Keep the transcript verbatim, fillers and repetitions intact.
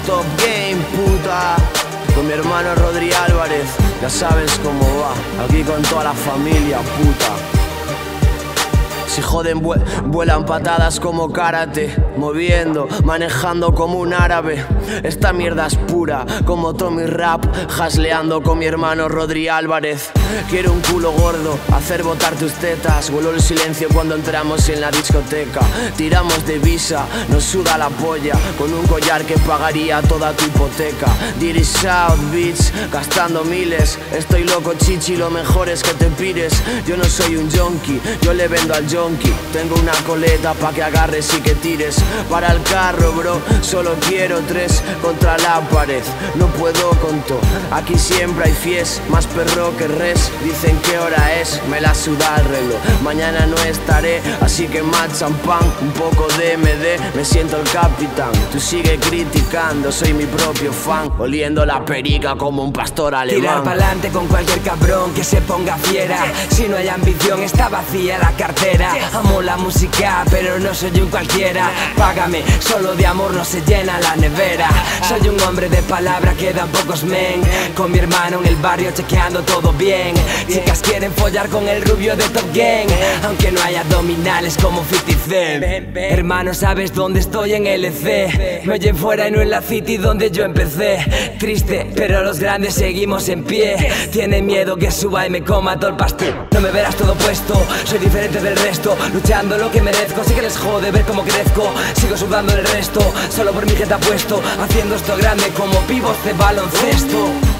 Top Game, puta. Con mi hermano Rodri Álvarez, ya sabes cómo va. Aquí con toda la familia, puta. Si joden, vuelan patadas como karate, moviendo, manejando como un árabe. Esta mierda es pura, como Tommy Rap, hasleando con mi hermano Rodri Álvarez. Quiero un culo gordo, hacer botar tus tetas. Vuelo el silencio cuando entramos en la discoteca. Tiramos de visa, nos suda la polla, con un collar que pagaría toda tu hipoteca. Dirty South Beach, gastando miles. Estoy loco, chichi, lo mejor es que te pires. Yo no soy un junkie, yo le vendo al junkie. Tengo una coleta pa' que agarres y que tires. Para el carro, bro, solo quiero tres contra la pared. No puedo con todo, aquí siempre hay fies, más perro que res. Dicen qué hora es, me la suda el reloj. Mañana no estaré, así que más champán, un poco de M D, me siento el capitán. Tú sigue criticando, soy mi propio fan, oliendo la perica como un pastor alemán. Tirar pa'lante con cualquier cabrón que se ponga fiera. Si no hay ambición está vacía la cartera. Amo la música pero no soy un cualquiera. Págame, solo de amor no se llena la nevera. Soy un hombre de palabra, quedan pocos men. Con mi hermano en el barrio chequeando todo bien. Chicas quieren follar con el rubio de Top Gang, aunque no hay abdominales como fifty cent. Hermano, ¿sabes dónde estoy? En L C. Me oyen fuera y no en la city donde yo empecé. Triste, pero los grandes seguimos en pie. Tienen miedo que suba y me coma todo el pastel. No me verás todo puesto, soy diferente del resto, luchando lo que merezco. Sí que les jode ver cómo crezco, sigo sudando el resto. Solo por mi gente apuesto, haciendo esto grande como pibos de baloncesto.